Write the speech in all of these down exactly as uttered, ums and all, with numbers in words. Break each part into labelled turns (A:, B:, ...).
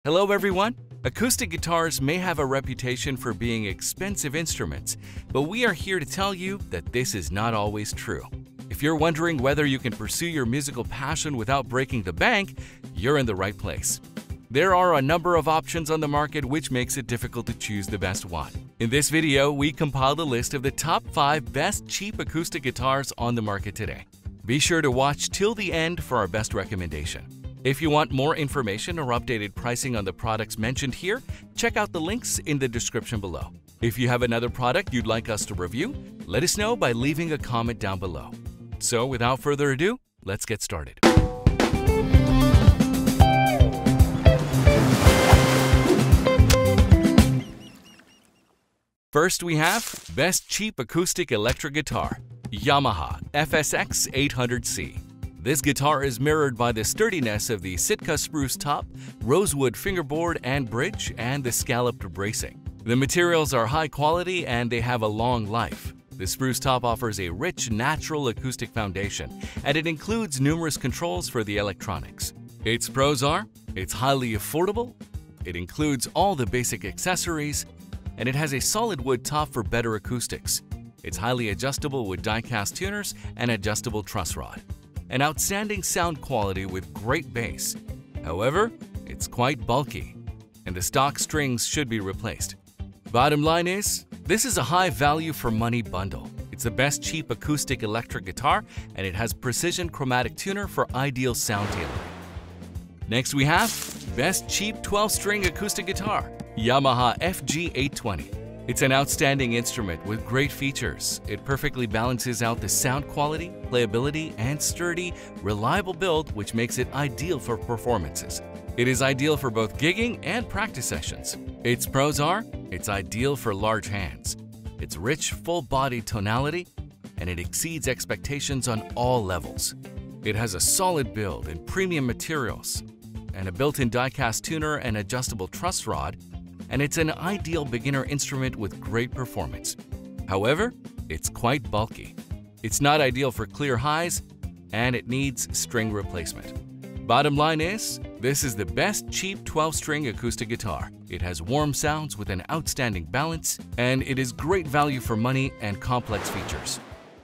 A: Hello everyone! Acoustic guitars may have a reputation for being expensive instruments, but we are here to tell you that this is not always true. If you're wondering whether you can pursue your musical passion without breaking the bank, you're in the right place. There are a number of options on the market which makes it difficult to choose the best one. In this video, we compiled a list of the top five best cheap acoustic guitars on the market today. Be sure to watch till the end for our best recommendation. If you want more information or updated pricing on the products mentioned here, check out the links in the description below. If you have another product you'd like us to review, let us know by leaving a comment down below. So without further ado, let's get started. First we have Best Cheap Acoustic Electric Guitar, Yamaha F S X eight hundred C. This guitar is mirrored by the sturdiness of the Sitka spruce top, rosewood fingerboard and bridge, and the scalloped bracing. The materials are high quality and they have a long life. The spruce top offers a rich, natural acoustic foundation, and it includes numerous controls for the electronics. Its pros are, it's highly affordable, it includes all the basic accessories, and it has a solid wood top for better acoustics. It's highly adjustable with die-cast tuners and adjustable truss rod. An outstanding sound quality with great bass. However, it's quite bulky, and the stock strings should be replaced. Bottom line is, this is a high value for money bundle. It's the best cheap acoustic electric guitar, and it has precision chromatic tuner for ideal sound tailoring. Next we have Best Cheap twelve string Acoustic Guitar, Yamaha F G eight twenty. It's an outstanding instrument with great features. It perfectly balances out the sound quality, playability, and sturdy, reliable build, which makes it ideal for performances. It is ideal for both gigging and practice sessions. Its pros are, it's ideal for large hands. It's rich, full-bodied tonality, and it exceeds expectations on all levels. It has a solid build and premium materials, and a built-in die-cast tuner and adjustable truss rod, and it's an ideal beginner instrument with great performance. However, it's quite bulky. It's not ideal for clear highs, and it needs string replacement. Bottom line is, this is the best cheap twelve string acoustic guitar. It has warm sounds with an outstanding balance, and it is great value for money and complex features.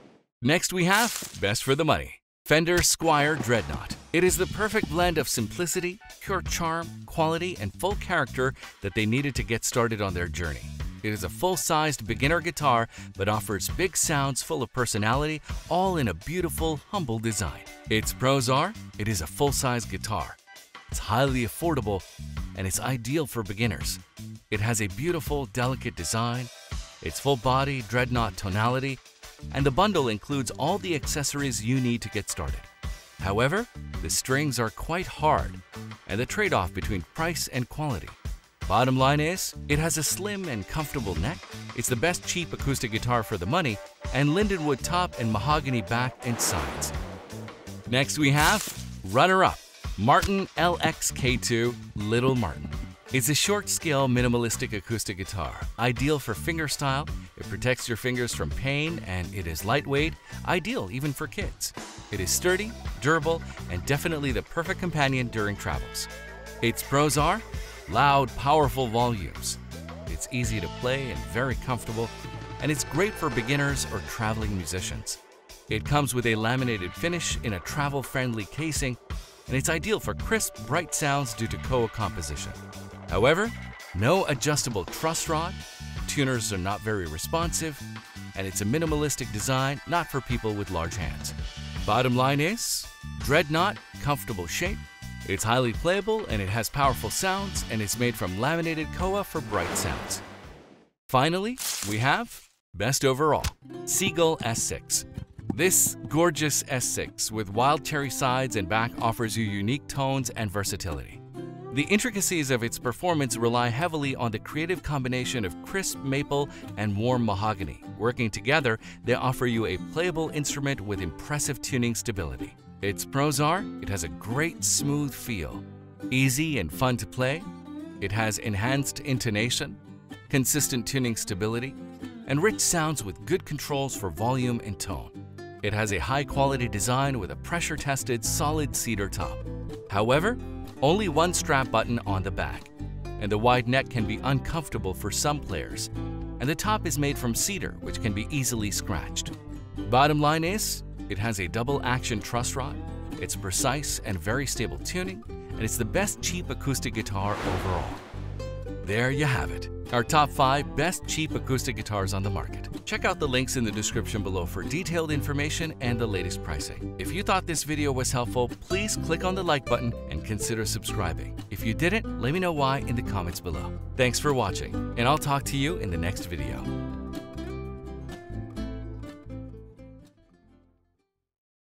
A: Next we have Best for the Money, Fender Squier Dreadnought. It is the perfect blend of simplicity, pure charm, quality, and full character that they needed to get started on their journey. It is a full-sized beginner guitar, but offers big sounds full of personality, all in a beautiful, humble design. Its pros are, it is a full-size guitar. It's highly affordable, and it's ideal for beginners. It has a beautiful, delicate design, its full-body dreadnought tonality, and the bundle includes all the accessories you need to get started. However, the strings are quite hard, and the trade-off between price and quality. Bottom line is, it has a slim and comfortable neck, it's the best cheap acoustic guitar for the money, and lindenwood top and mahogany back and sides. Next we have runner-up, Martin L X K two Little Martin. It's a short-scale minimalistic acoustic guitar, ideal for fingerstyle. It protects your fingers from pain, and it is lightweight, ideal even for kids. It is sturdy, durable, and definitely the perfect companion during travels. Its pros are loud, powerful volumes. It's easy to play and very comfortable, and it's great for beginners or traveling musicians. It comes with a laminated finish in a travel-friendly casing, and it's ideal for crisp, bright sounds due to Koa composition. However, no adjustable truss rod, tuners are not very responsive, and it's a minimalistic design not for people with large hands. Bottom line is, Dreadnought, comfortable shape, it's highly playable and it has powerful sounds, and it's made from laminated Koa for bright sounds. Finally, we have Best Overall, Seagull S six. This gorgeous S six with wild cherry sides and back offers you unique tones and versatility. The intricacies of its performance rely heavily on the creative combination of crisp maple and warm mahogany. Working together, they offer you a playable instrument with impressive tuning stability. Its pros are, it has a great smooth feel, easy and fun to play, it has enhanced intonation, consistent tuning stability, and rich sounds with good controls for volume and tone. It has a high-quality design with a pressure-tested solid cedar top. However, only one strap button on the back, and the wide neck can be uncomfortable for some players. And the top is made from cedar, which can be easily scratched. Bottom line is, it has a double action truss rod, it's precise and very stable tuning, and it's the best cheap acoustic guitar overall. There you have it, our top five best cheap acoustic guitars on the market. Check out the links in the description below for detailed information and the latest pricing. If you thought this video was helpful, please click on the like button and consider subscribing. If you didn't, let me know why in the comments below. Thanks for watching, and I'll talk to you in the next video.